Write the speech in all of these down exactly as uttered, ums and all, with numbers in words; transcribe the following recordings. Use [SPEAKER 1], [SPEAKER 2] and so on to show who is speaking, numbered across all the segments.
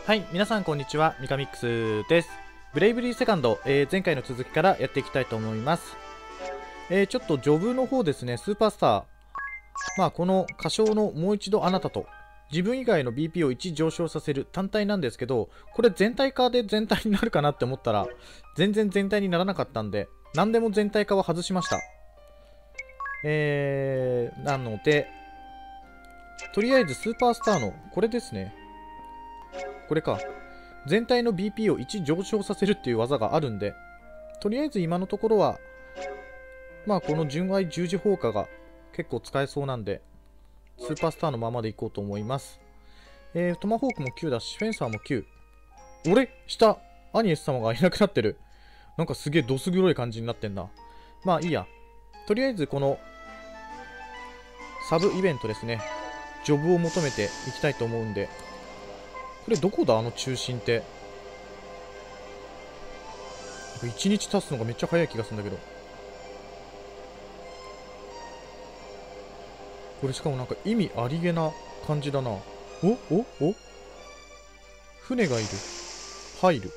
[SPEAKER 1] はい、皆さんこんにちは、ミカミックスです。ブレイブリーセカンド、えー、前回の続きからやっていきたいと思います。えー、ちょっとジョブの方ですね、スーパースター。まあ、この歌唱のもう一度あなたと、自分以外の ビーピー をいち上昇させる単体なんですけど、これ全体化で全体になるかなって思ったら、全然全体にならなかったんで、何でも全体化は外しました。えー、なので、とりあえずスーパースターの、これですね。これか。全体の ビーピー をいち上昇させるっていう技があるんで、とりあえず今のところは、まあこの純愛十字砲火が結構使えそうなんで、スーパースターのままでいこうと思います。えー、トマホークもきゅうだし、フェンサーもきゅう。俺下アニエス様がいなくなってる。なんかすげえドス黒い感じになってんな。まあいいや。とりあえずこの、サブイベントですね。ジョブを求めていきたいと思うんで。これどこだあの中心って。いちにち経つのがめっちゃ早い気がするんだけど。これしかもなんか意味ありげな感じだな。おおお船がいる。入る。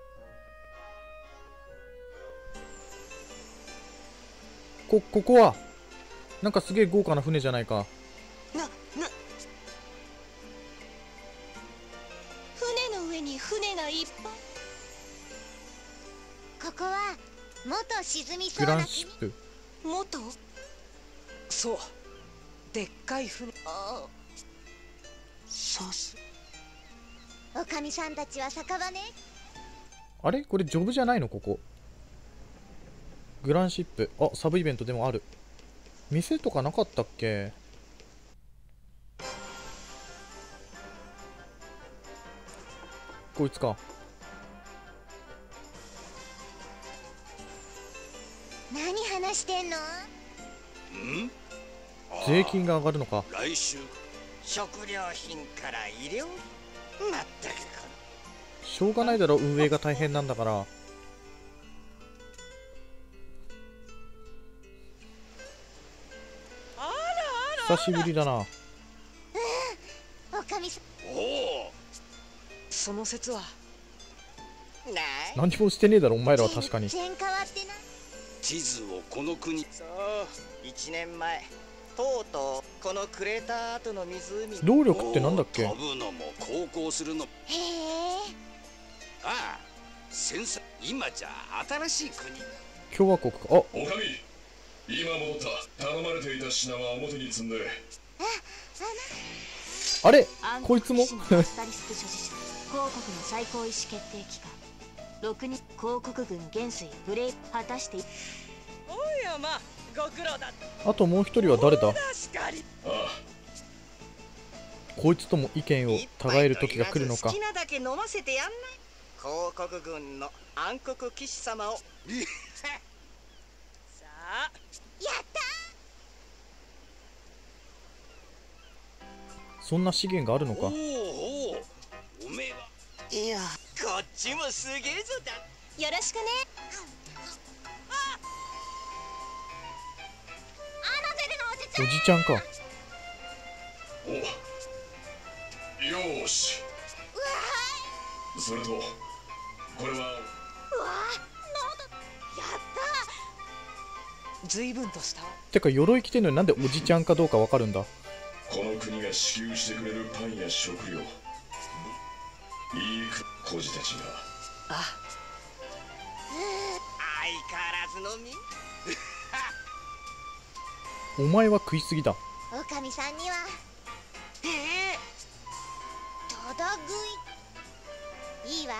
[SPEAKER 1] こ、ここはなんかすげえ豪華な船じゃないか。
[SPEAKER 2] な、な船の上に船がいっぱい。
[SPEAKER 3] ここは元沈みそ
[SPEAKER 1] グラ
[SPEAKER 3] うな
[SPEAKER 1] ンシップ。
[SPEAKER 2] 元そうでっかい船。
[SPEAKER 3] お
[SPEAKER 2] さす
[SPEAKER 3] おかみさんたちは酒場ね。
[SPEAKER 1] あれこれジョブじゃないのここ。グランシップ。あ、サブイベントでもある。店とかなかったっけ。こいつか。
[SPEAKER 3] 何話してんの？
[SPEAKER 4] ん
[SPEAKER 1] 税金が上がるのか。
[SPEAKER 4] 来週
[SPEAKER 2] 食料品から医療まったく
[SPEAKER 1] しょうがないだろ、運営が大変なんだから。久しぶりだな。
[SPEAKER 3] おかみさん
[SPEAKER 4] おお
[SPEAKER 2] その説はない
[SPEAKER 1] 何もしてねえだろお前らは。確かに
[SPEAKER 3] 全然変わってない。
[SPEAKER 4] 地図をこの国
[SPEAKER 2] そういちねんまえとうとうこのクレーター跡の湖
[SPEAKER 1] 動力ってなんだっけ。
[SPEAKER 4] 飛ぶのも航行するの
[SPEAKER 3] へえ。
[SPEAKER 4] ああ戦争今じゃ新しい国
[SPEAKER 1] 共和国か。あ、
[SPEAKER 5] おかみ、今戻った頼まれていた品は表に積んで。
[SPEAKER 1] あれこいつも
[SPEAKER 6] スタリスク所持者広告の最高意思決定機関ろくにん広告軍元帥ブレイ果たして
[SPEAKER 2] おいやまご苦労だ
[SPEAKER 1] あともう一人は誰だ。
[SPEAKER 2] しかり
[SPEAKER 5] あ
[SPEAKER 1] こいつとも意見を互える時が来るのか。
[SPEAKER 2] 好きなだけ飲ませてやんない。広告軍の暗黒騎士様をさあ
[SPEAKER 3] やった
[SPEAKER 1] そんな資源があるのか。
[SPEAKER 4] おおおおめえはい
[SPEAKER 2] やこっちもすげえぞだ。
[SPEAKER 3] よろしくね。アナゼルのおじちゃん。
[SPEAKER 1] おじちゃんか。
[SPEAKER 5] およーし。
[SPEAKER 3] うわ
[SPEAKER 5] それとこれは
[SPEAKER 3] ーうわーなんだ。やった
[SPEAKER 2] 随分とした
[SPEAKER 1] てか鎧着てんのになんでおじちゃんかどうかわかるんだ。
[SPEAKER 5] この国が支給してくれるパンや食料。いい孤児たちが。
[SPEAKER 2] あ相変わらずのみ
[SPEAKER 1] お前は食いすぎだ。
[SPEAKER 3] おかみさんには
[SPEAKER 2] ええ
[SPEAKER 3] とど食い。いいわ。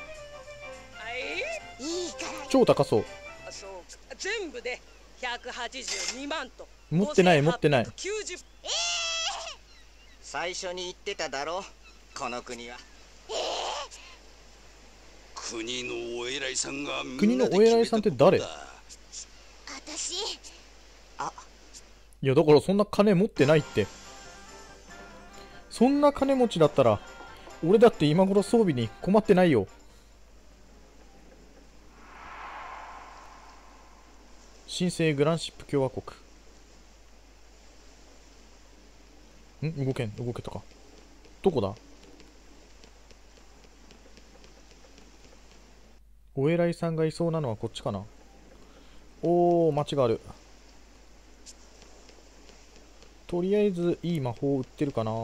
[SPEAKER 2] はい
[SPEAKER 3] いいから。
[SPEAKER 1] 超高そう。
[SPEAKER 2] あそうか全部でひゃくはちじゅうにまんと
[SPEAKER 1] 持ってない持ってない。
[SPEAKER 2] きゅうじゅう最初に言ってただろこの国は
[SPEAKER 4] 国のお偉いさんがみんなで
[SPEAKER 1] 国のお偉いさんって誰。
[SPEAKER 4] 決めたこ
[SPEAKER 3] 私
[SPEAKER 2] あ
[SPEAKER 1] いやだからそんな金持ってないって。そんな金持ちだったら俺だって今頃装備に困ってないよ。新生グランシップ共和国。ん動けん動けたか。どこだ。 お偉いさんがいそうなのはこっちかな。おー、街がある。とりあえずいい魔法売ってるかな。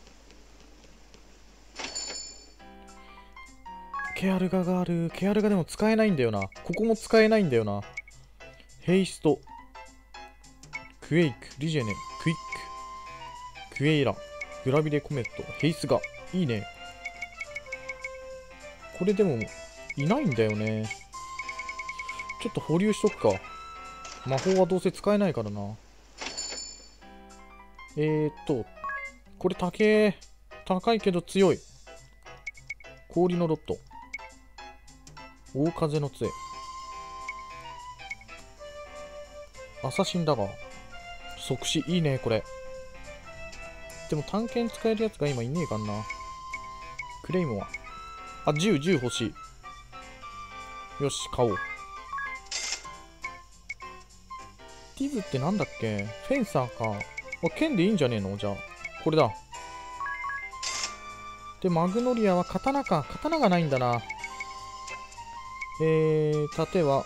[SPEAKER 1] ケアルガがある。ケアルガでも使えないんだよな。ここも使えないんだよな。ヘイスト、クエイク、リジェネ、クイック、クエイラ、グラビレコメット、ヘイスガ。いいね。これでもいないんだよね。ちょっと保留しとくか。魔法はどうせ使えないからな。えーっと、これ高え。高いけど強い。氷のロット。大風の杖。アサシンだが。即死。いいね、これ。でも探検使えるやつが今いねえかんな。クレイモア。あ、銃、銃欲しい。よし、買おう。ティズってなんだっけ？フェンサーか。あ、剣でいいんじゃねえの？じゃあ。これだ。で、マグノリアは刀か。刀がないんだな。えー、盾は。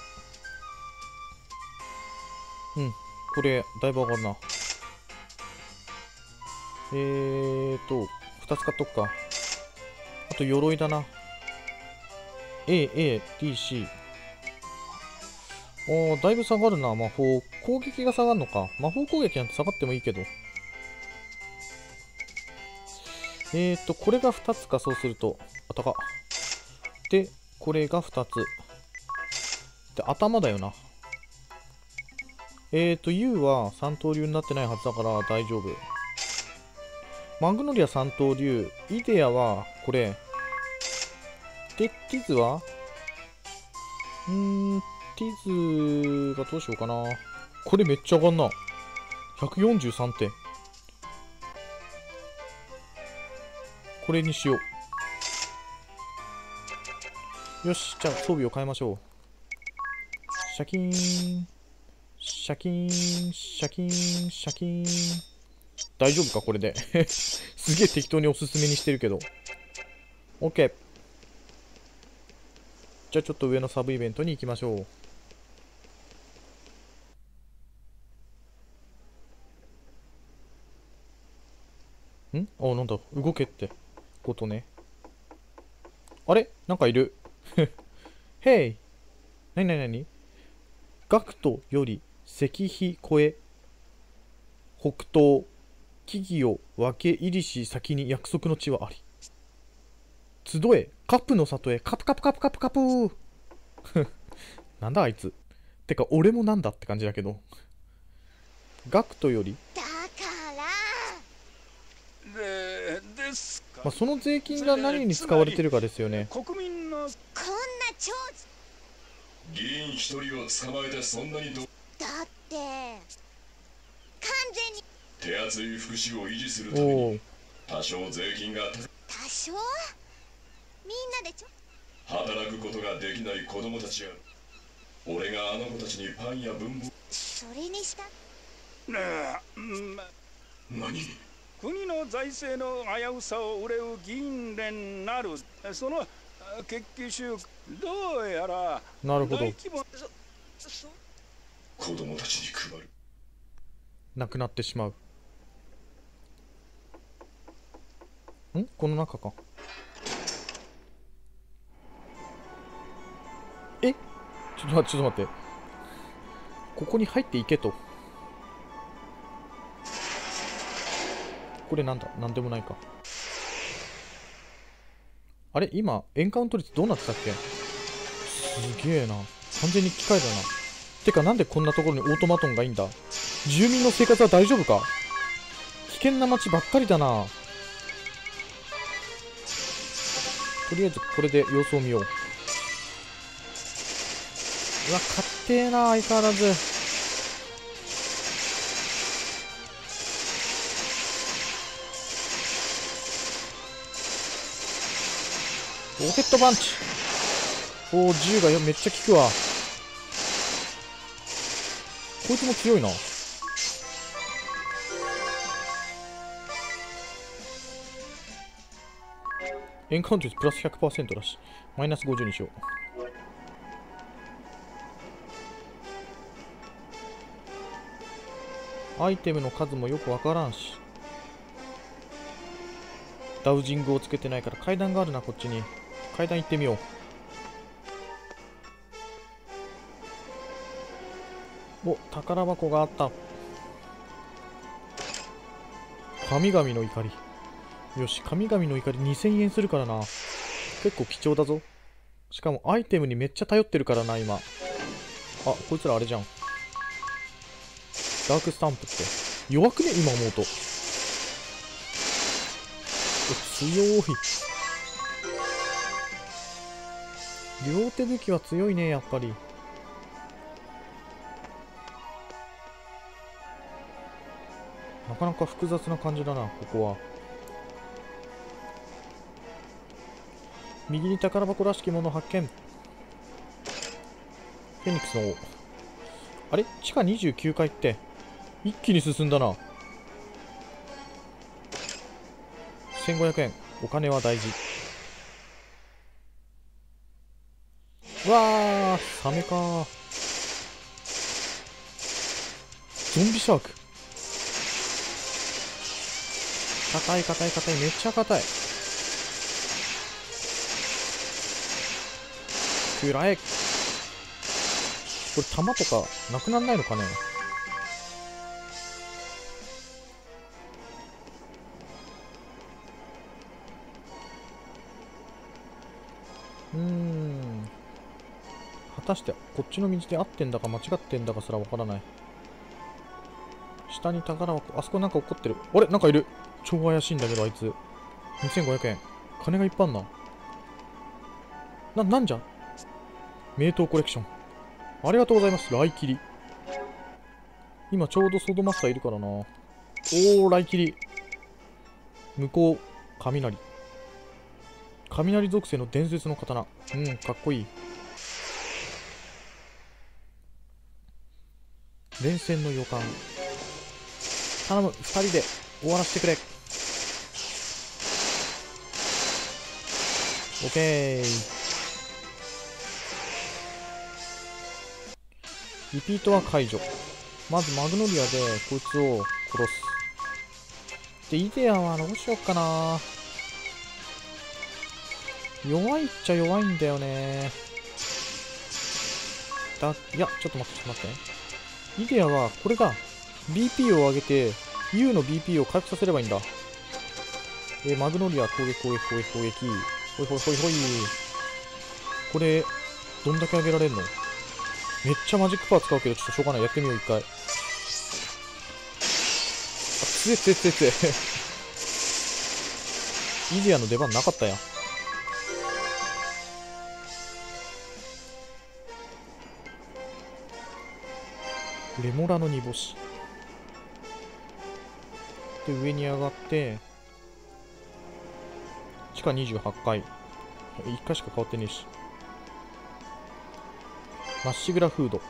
[SPEAKER 1] うん。これ、だいぶ上がるな。えーと、ふたつ買っとくか。あと、鎧だな。A、A、D、C。おー、だいぶ下がるな、魔法。攻撃が下がるのか。魔法攻撃なんて下がってもいいけど。えーと、これがふたつか、そうすると。あ、高っ。で、これがふたつ。で、頭だよな。えーと、U は三刀流になってないはずだから大丈夫。マグノリア三刀流。イデアは、これ。で、ティズはうーん、ティズがどうしようかな。これめっちゃ上がんな。ひゃくよんじゅうさんてん。これにしよう。よし、じゃあ装備を変えましょう。シャキーン、シャキーン、シャキーン、シャキーン。大丈夫かこれで。すげえ適当におすすめにしてるけど。OK。じゃあちょっと上のサブイベントに行きましょう。んあ、なんだ。動けってことね。あれなんかいる。へい。なになになに？ガクトより石碑越え。北東。木々を分け入りし先に約束の地はあり。集え、カップの里へ、カプカプカプカプカプー。なんだあいつ。てか、俺もなんだって感じだけど。ガクトより
[SPEAKER 3] だから
[SPEAKER 4] でですか。
[SPEAKER 1] まあ、その税金が何に使われてるかですよね。
[SPEAKER 4] 国民の
[SPEAKER 3] こんな超
[SPEAKER 5] 議員一人を捕まえてそんなにど
[SPEAKER 3] だって完全に
[SPEAKER 5] 手厚い福祉を維持するため
[SPEAKER 1] おお
[SPEAKER 5] に多少税金が
[SPEAKER 3] 多少みんなでちょ
[SPEAKER 5] 働くことができない子供たちや俺があの子たちにパンや文房
[SPEAKER 3] それにした
[SPEAKER 4] ねえ、ま、
[SPEAKER 5] 何
[SPEAKER 4] 国の財政の危うさを憂う議員連なるその決起集どうやら
[SPEAKER 1] なるほど
[SPEAKER 4] 大規模そそ
[SPEAKER 5] 子供たちに配る
[SPEAKER 1] なくなってしまう。んこの中か。えちょっと待って、ちょっと待って。ここに入っていけと。これなんだなんでもないか。あれ今、エンカウント率どうなってたっけ？すげえな。完全に機械だな。てかなんでこんなところにオートマトンがいいんだ？住民の生活は大丈夫か？危険な街ばっかりだな。とりあえずこれで様子を見よう。うわ、かってえな、相変わらず。ロケットパンチ。おお、銃がよめっちゃ効くわ。こいつも強いな。エンカウント率プラス ひゃくパーセント だし、マイナスごじゅうにしよう。 アイテムの数もよくわからんし。ダウジングをつけてないから階段があるな、こっちに。階段行ってみよう。お、宝箱があった。神々の怒り。よし、神々の怒りにせんえんするからな。結構貴重だぞ。しかもアイテムにめっちゃ頼ってるからな、今。あ、こいつらあれじゃん。ダークスタンプって。弱くね今思うと。強い。両手武器は強いね、やっぱり。なかなか複雑な感じだな、ここは。右に宝箱らしきもの発見。フェニックスの王。あれ地下にじゅうきゅうかいって一気に進んだな。せんごひゃくえん。お金は大事。うわー、サメかー。ゾンビシャーク。硬い硬い硬い。めっちゃ硬い。くらえ。これ弾とかなくなんないのかね。うーん。果たしてこっちの道で合ってんだか間違ってんだかすらわからない。下に宝箱。あそこなんか怒ってる。あれなんかいる。超怪しいんだけどあいつ。にせんごひゃくえん。金がいっぱいあんな。な、なんじゃ名刀コレクション。ありがとうございます。ライキリ。今ちょうどソードマスターいるからな。おー、ライキリ。向こう、雷。雷属性の伝説の刀。うん、かっこいい。連戦の予感。頼む、二人で終わらせてくれ。オッケー。リピートは解除。まずマグノリアでこいつを殺す。で、イデアはどうしよっかな。弱いっちゃ弱いんだよね。だ、いや、ちょっと待って、ちょっと待って。イデアは、これが ビーピー を上げて U の ビーピー を回復させればいいんだ。えー、マグノリア攻撃攻撃攻撃攻撃。ほいほいほいほい。これ、どんだけ上げられるの？めっちゃマジックパワー使うけど、ちょっとしょうがない。やってみよう、一回。あ、つえつえつえつえ。イデアの出番なかったやん。レモラの煮干し。で、上に上がって、地下にじゅうはちかい。いっかいしか変わってねえし。まっしぐらフード。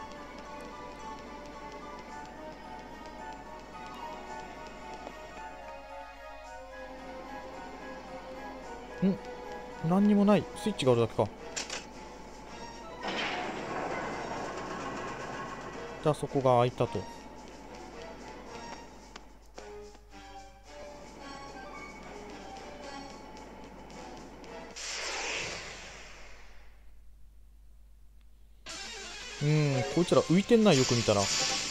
[SPEAKER 1] ん？何にもない。スイッチがあるだけか。じゃあそこが開いたと。うーん、こいつら浮いてんな、よく見たら。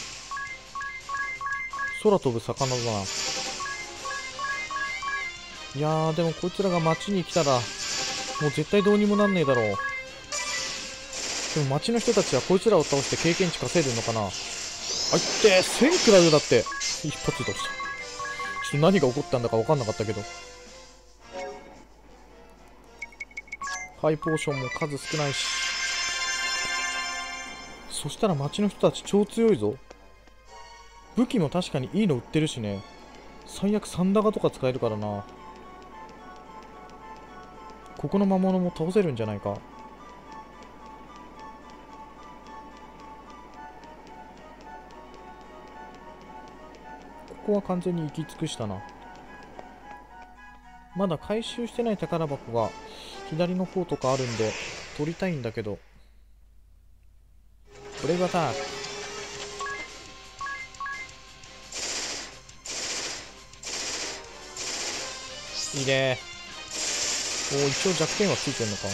[SPEAKER 1] 空飛ぶ魚だな。いやー、でもこいつらが街に来たら、もう絶対どうにもなんねえだろう。でも街の人たちはこいつらを倒して経験値稼いでるのかな。あ、いってー、せんくらいだって。一発で倒した。ちょっと何が起こったんだか分かんなかったけど。ハイポーションも数少ないし。そしたら街の人たち超強いぞ。武器も確かにいいの売ってるしね。最悪サンダガとか使えるからな。ここの魔物も倒せるんじゃないか。ここは完全に行き尽くしたな。まだ回収してない宝箱が左の方とかあるんで取りたいんだけど。ブレイブアタック。 いいね。おお、一応弱点はついてんのか。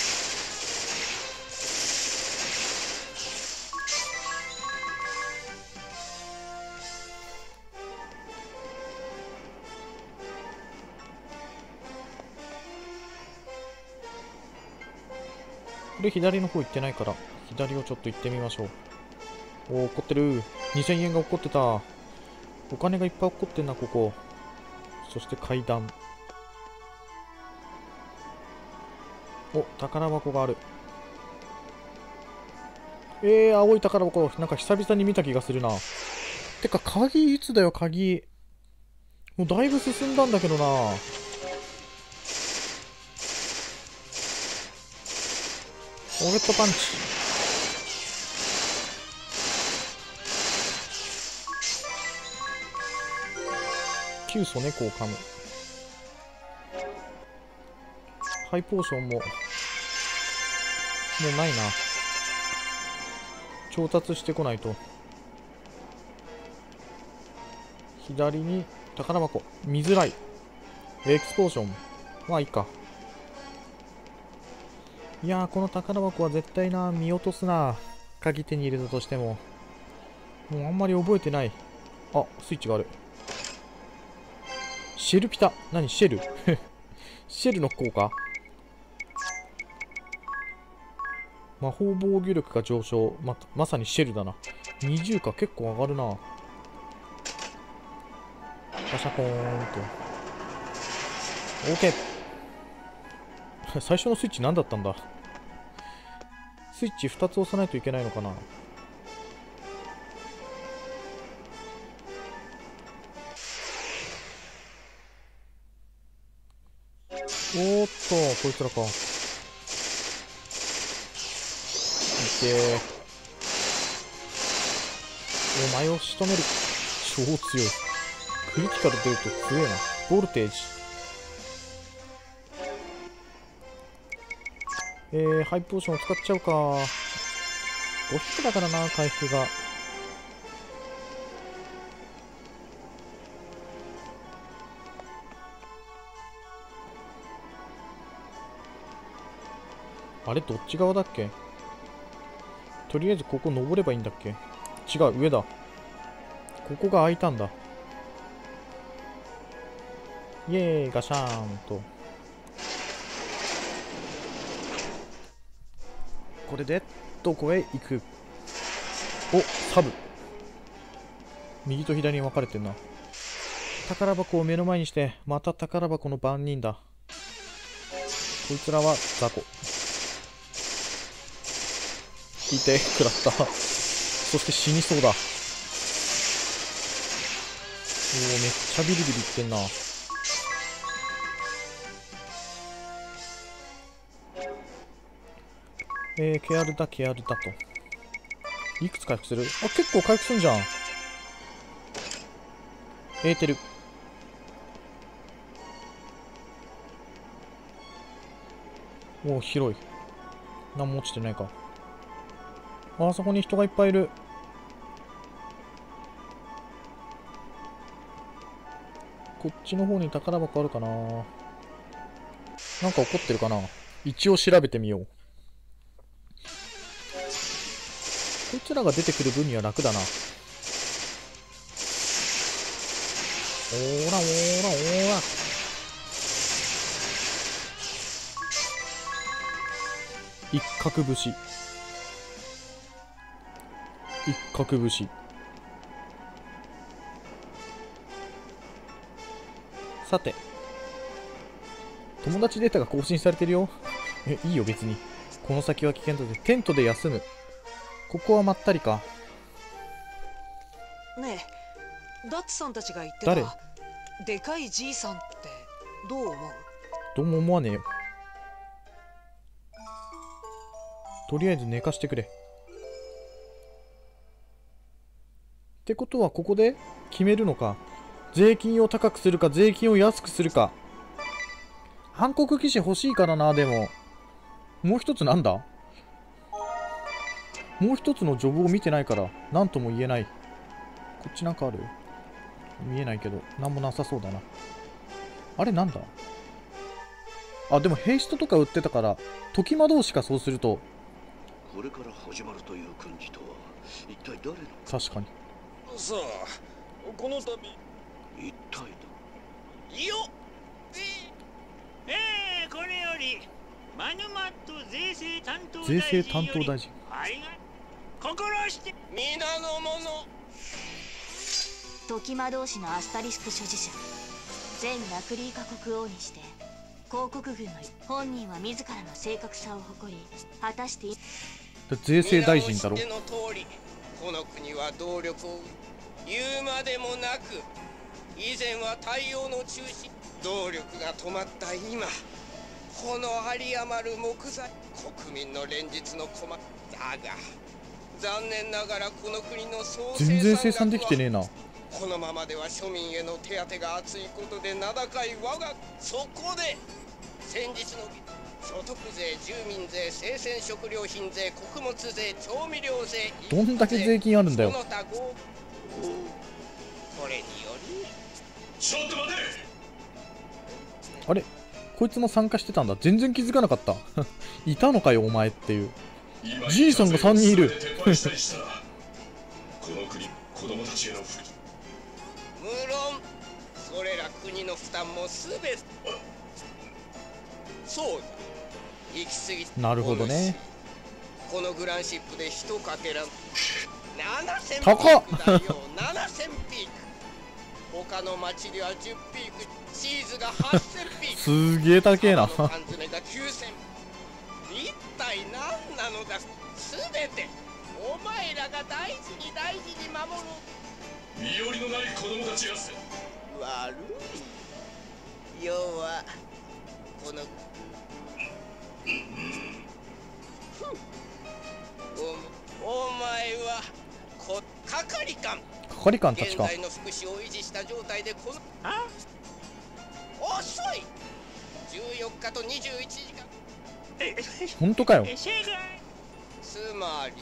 [SPEAKER 1] これ左の方行ってないから左をちょっと行ってみましょう。おお、怒ってる。にせんえんが怒ってた。お金がいっぱい怒ってんな、ここ。そして階段。お、宝箱がある。えー、青い宝箱。なんか久々に見た気がするな。てか、鍵いつだよ、鍵。もうだいぶ進んだんだけどな。ポケットパンチ。急素猫を噛む。ハイポーションももうないな。調達してこないと。左に宝箱見づらい。エクスポーションまあいいか。いやー、この宝箱は絶対な、見落とすな。鍵手に入れたとしても。もうあんまり覚えてない。あ、スイッチがある。シェルピタ。何シェルシェルの効果。魔法防御力が上昇。ま、まさにシェルだな。にじゅうか、結構上がるな。ガシャコーンと。OK。最初のスイッチ何だったんだ。スイッチふたつ押さないといけないのかな。おーっと、こいつらか。いてー。お前を仕留める。超強い。クリティカル出ると強えな。ボルテージ。えー、ハイポーションを使っちゃうか。ごひゃくだからな、回復が。あれ、どっち側だっけ。とりあえずここ登ればいいんだっけ。違う、上だ。ここが開いたんだ。イエーイ、ガシャーンと。これでどこへ行く。お、サブ。右と左に分かれてんな。宝箱を目の前にしてまた宝箱の番人だ。こいつらは雑魚。いて、食らった。そして死にそうだ。おお、めっちゃビリビリいってんな。えー、ケアルだ、ケアルだと。いくつ回復する？あ、結構回復すんじゃん。エーテル。おお、広い。何も落ちてないか。あそこに人がいっぱいいる。こっちの方に宝箱あるかな。なんか起こってるかな。一応調べてみよう。こいつらが出てくる分には楽だな。おーらおーらおーら。一角節。一角節。さて、友達データが更新されてるよ。え、いいよ別に。この先は危険だぜ。テントで休む。ここはまったりか。
[SPEAKER 7] ねえ、ダッツさんたちが言って
[SPEAKER 1] 誰？
[SPEAKER 7] たでかいじいさんってどう思う？
[SPEAKER 1] どうも思わねえよ。とりあえず寝かしてくれ。ってことはここで決めるのか。税金を高くするか税金を安くするか。暗黒騎士欲しいからな。でももう一つなんだ。もう一つのジョブを見てないから何とも言えない。こっちなんかある？見えないけど何もなさそうだな。 あれなんだ。あ、でもヘイストとか売ってたから、時魔導士か。そうすると
[SPEAKER 8] これから始まるという訓示とは一体誰の。
[SPEAKER 1] 確かに。
[SPEAKER 4] さあ、この度
[SPEAKER 8] 一体だ。
[SPEAKER 2] よっえー、これよりマヌマット税制担当大臣より
[SPEAKER 1] 税制担当大臣。
[SPEAKER 2] ありが心して皆の者。
[SPEAKER 6] 時魔導士のアスタリスク所持者、全ナクリーカ国王にして広告軍の本人は自らの正確さを誇り、果たして
[SPEAKER 1] 税制大臣だろ。
[SPEAKER 2] 皆の知っての通り、この国は動力を言うまでもなく、以前は太陽の中心、動力が止まった今、この有り余る木材、国民の連日の困っだが、残念ながらこの国の総生産額は
[SPEAKER 1] 全然生産できてねえな。
[SPEAKER 2] このままでは庶民への手当が厚いことで名高い我が。そこで先日の所得税、住民税、生鮮食料品税、穀物税、調味料税、
[SPEAKER 1] どんだけ税金あるんだよ。
[SPEAKER 2] その他合これにより。
[SPEAKER 5] ちょっと待て。
[SPEAKER 1] あれ、こいつも参加してたんだ。全然気づかなかったいたのかよお前っていう。じいさんがさんにんいる
[SPEAKER 5] この国、子供たちへの不義。
[SPEAKER 2] 無論それら国の負担もすべて。そうだ、行き過ぎ。
[SPEAKER 1] なるほどね。
[SPEAKER 2] このグランシップで一かけらななせんピ
[SPEAKER 1] 高っ
[SPEAKER 2] ークだよななせんピーク。他の町ではじゅうピーク、チーズがはっせんピーク。
[SPEAKER 1] すげえ高えな
[SPEAKER 2] 缶詰がきゅうせん。一体何なのだ。すべてお前らが大事に大事に守る。
[SPEAKER 5] 身寄りのない子供たちがせ。
[SPEAKER 2] 悪い。要はこのおお前はこ係官
[SPEAKER 1] 係官たちか。
[SPEAKER 2] 現在の福祉を維持した状態でこのあ遅いじゅうよっかとにじゅういちじかん。
[SPEAKER 1] 本当かよ。
[SPEAKER 2] つまり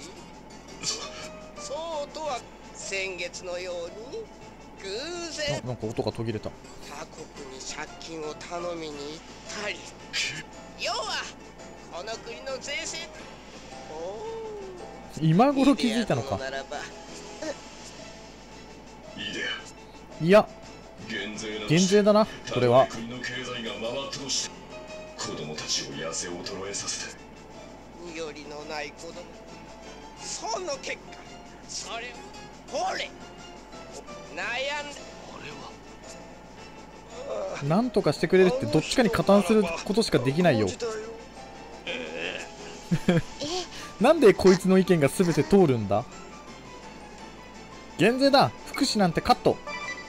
[SPEAKER 2] そうとは先月のように偶然
[SPEAKER 1] あ、なんか音が途切れた。
[SPEAKER 2] 他国に借金を頼みに行ったり要はこの国の税制。お
[SPEAKER 1] 今頃気づいたのか。
[SPEAKER 2] ならば
[SPEAKER 5] いいで。
[SPEAKER 1] いや
[SPEAKER 5] 減税な
[SPEAKER 1] 減税だなこれは。
[SPEAKER 5] 国の経済が回ったとして子供たちを痩せ衰えさせて
[SPEAKER 2] 身寄りのない子供。その結果それをほれ悩んで。あれは
[SPEAKER 1] なんとかしてくれるってどっちかに加担することしかできないよなんでこいつの意見が全て通るんだ。減税だ。福祉なんてカット。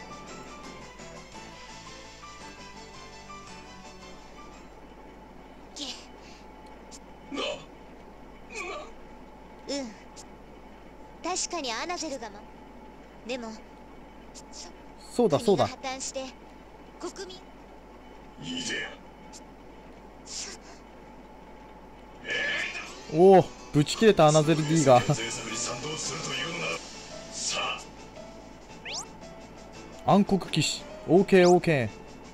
[SPEAKER 3] うん確かにアナゼルがまでも
[SPEAKER 1] そうだそうだ。
[SPEAKER 3] 国が破綻して国民
[SPEAKER 5] いいぜ。
[SPEAKER 1] おお、ぶち切れたアナゼル D が
[SPEAKER 5] 減税策に賛同するというのならさあ
[SPEAKER 1] 暗黒騎士 オーケーオーケ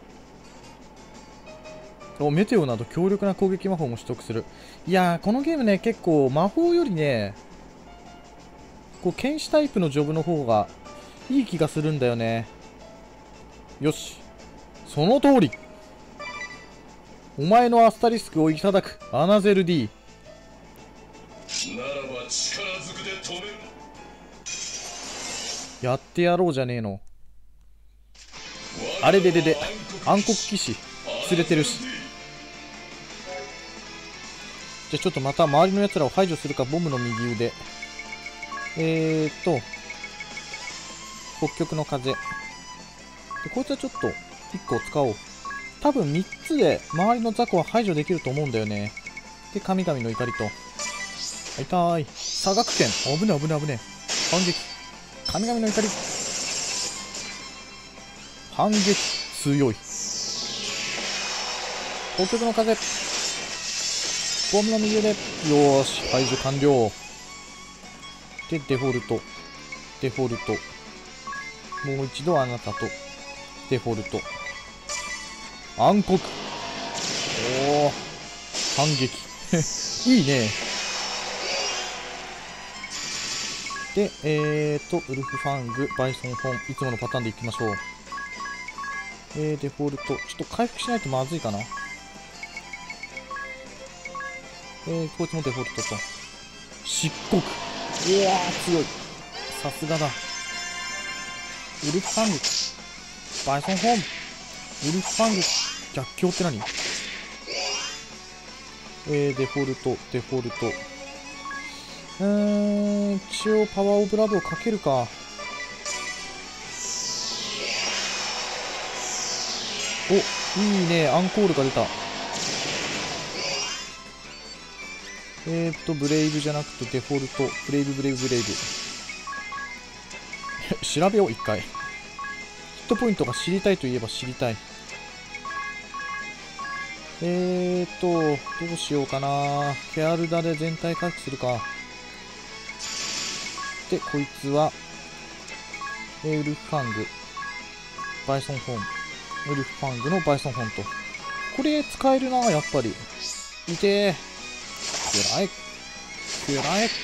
[SPEAKER 1] ー。おメテオなど強力な攻撃魔法も取得する。いやーこのゲームね、結構魔法よりねこう剣士タイプのジョブの方がいい気がするんだよね。よし、その通り。お前のアスタリスクをいただくアナゼル D。
[SPEAKER 5] ならば力ずくで止める。
[SPEAKER 1] やってやろうじゃねえの。あれででで暗黒騎士連れてるし。じゃあちょっとまた周りのやつらを排除するか。ボムの右腕。えーっと北極の風で、こいつはちょっといっこ使おう。多分みっつで周りの雑魚は排除できると思うんだよね。で神々の怒りと、痛い佐賀県、危ね危ね危ね。反撃、神々の怒り、反撃強い。北極の風、ボムの右腕、よーし排除完了。でデフォルトデフォルト、もう一度あなたとデフォルト。 暗黒。おお、反撃。いいね。で、えーと、ウルフファング、バイソンホン、いつものパターンでいきましょう。えー、デフォルト。ちょっと回復しないとまずいかな。えー、こいつもデフォルトと。漆黒。うわー、強い。さすがだ。ウルフファング、バイソンホン、ウルフファング、逆境って何？えー、デフォルト、デフォルト。うーん、一応パワーオブラブをかけるか。お、いいね、アンコールが出た。えーっと、ブレイブじゃなくてデフォルト、ブレイブ、ブレイブ、ブレイブ。調べよう、一回。ヒットポイントが知りたいといえば知りたい。えーっと、どうしようかな。ケアルダで全体回復するか。で、こいつは、えー、ウルフファング、バイソンホン、ウルフファングのバイソンホンと。これ使えるな、やっぱり。いてー。くらえ。くらえ。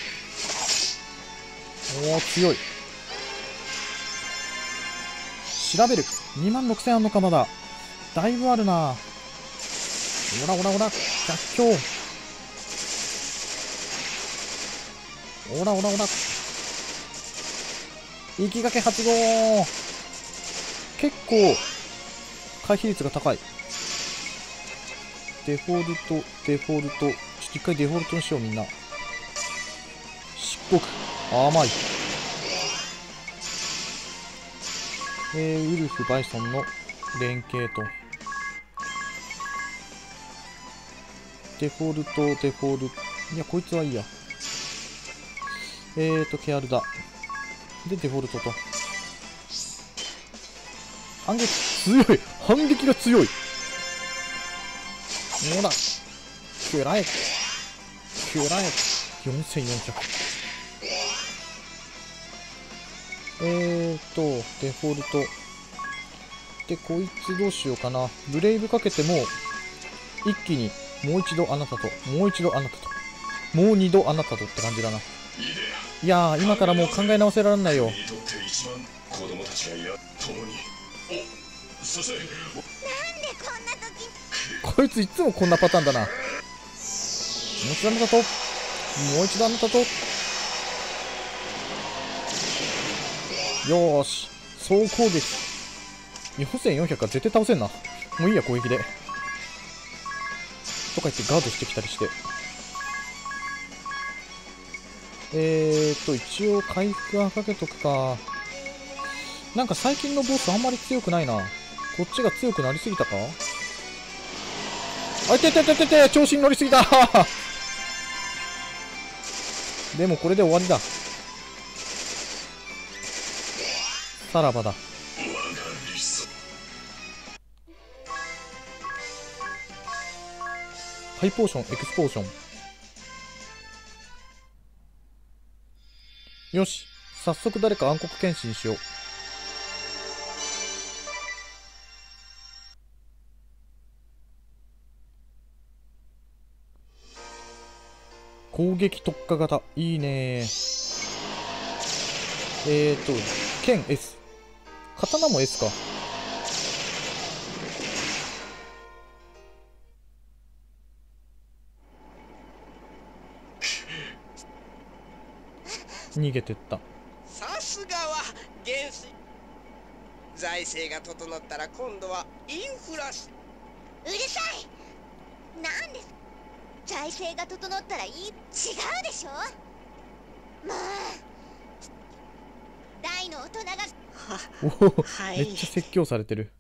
[SPEAKER 1] おー、強い。調べる。にまんろくせんあんのかまだ。だいぶあるな。おらおらおら。逆境。おらおらおら。行きがけはち号。結構、回避率が高い。デフォルト、デフォルト。ちょっと一回デフォルトにしよう、みんな。漆黒。甘い。えー、ウルフ、バイソンの連携と。デフォルト、デフォルト。いや、こいつはいいや。えーと、ケアルだ。で、デフォルトと。反撃、強い。反撃が強い。ほら。くらえ。くらえ。よんせんよんひゃく。えーと、デフォルト。で、こいつどうしようかな。ブレイブかけても、一気に、もう一度あなたと、もう一度あなたと、もう二度あなたとって感じだな。いやー、今からもう考え直せられないよ。こいついつもこんなパターンだな。もう一度あなたと、もう一度あなたと。よーし、総攻撃。よんせんよんひゃくは絶対倒せんな。もういいや、攻撃で。とか言ってガードしてきたりして。えーと、一応回復はかけとくか。なんか最近のボスあんまり強くないな。こっちが強くなりすぎたか？あ、いててててて、調子に乗りすぎたでもこれで終わりだ。さらばだ。ハイポーション、エクスポーション。よし、早速誰か暗黒剣士にしよう。攻撃特化型、いいねー。えーと、剣 S。刀も S か。逃げてった。
[SPEAKER 2] さすがは原始。財政が整ったら今度はインフラし。
[SPEAKER 3] うるさい。なんです。財政が整ったらいい。違うでしょ。まあ大の大人が。
[SPEAKER 1] おお、はい、めっちゃ説教されてる。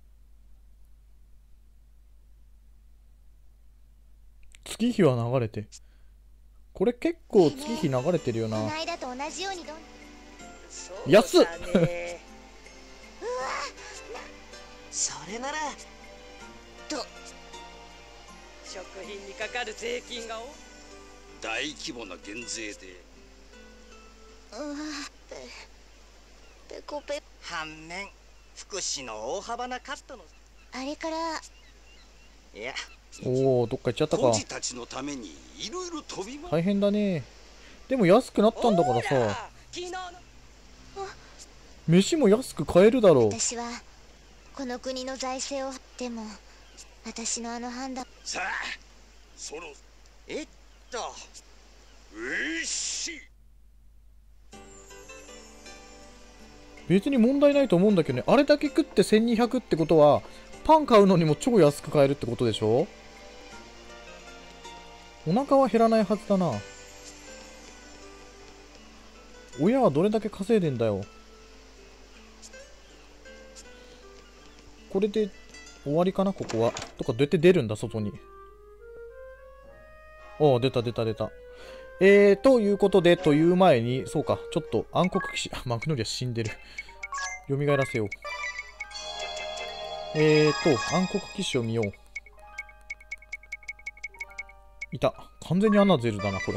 [SPEAKER 1] 月日は流れて。これ結構月日流れてるよな。
[SPEAKER 3] この間と同じようにどん。
[SPEAKER 1] 安っ
[SPEAKER 7] うわ、それなら
[SPEAKER 3] と
[SPEAKER 7] 食品にかかる税金が
[SPEAKER 8] 大規模な減税で。
[SPEAKER 3] うわペペコペ。
[SPEAKER 2] 反面福祉の大幅なカットの。
[SPEAKER 3] あれから
[SPEAKER 2] いや、
[SPEAKER 1] おお、どっか行っちゃったか。
[SPEAKER 8] 孤児たちのためにいろいろ飛び回
[SPEAKER 1] 大変だね。でも安くなったんだからさ、
[SPEAKER 7] 昨日の
[SPEAKER 1] 飯も安く買えるだろう。
[SPEAKER 3] 私はこの国の財政をでも私のあの判断。
[SPEAKER 8] さあそろ
[SPEAKER 2] えっと
[SPEAKER 8] うっし
[SPEAKER 1] 別に問題ないと思うんだけどね。あれだけ食ってせんにひゃくってことは、パン買うのにも超安く買えるってことでしょ。お腹は減らないはずだな。親はどれだけ稼いでんだよ。これで終わりかな、ここは。とか、どうやって出るんだ、外に。おお、出た出た出た。えー、ということで、という前に、そうか、ちょっと暗黒騎士、あ、マグノリア死んでる。蘇らせよう。えーと、暗黒騎士を見よう。いた。完全にアナゼルだな、これ。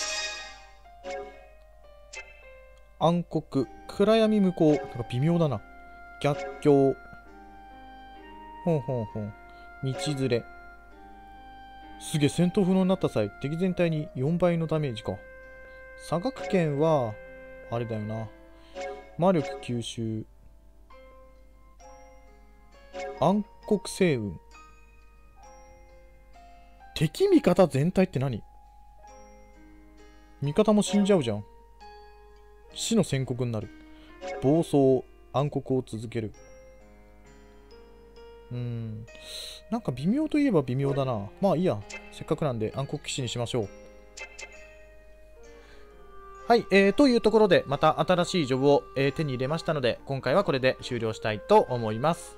[SPEAKER 1] 暗黒、暗闇無効。なんか微妙だな。逆境。ほんほんほん。道連れ。すげえ、戦闘不能になった際、敵全体によんばいのダメージか。差額圏は、あれだよな。魔力吸収。暗黒星雲。敵味方全体って何？味方も死んじゃうじゃん。死の宣告になる。暴走、暗黒を続ける。うーん。なんか微妙といえば微妙だな。まあいいや。せっかくなんで暗黒騎士にしましょう。はい、えー、というところでまた新しいジョブを、えー、手に入れましたので、今回はこれで終了したいと思います。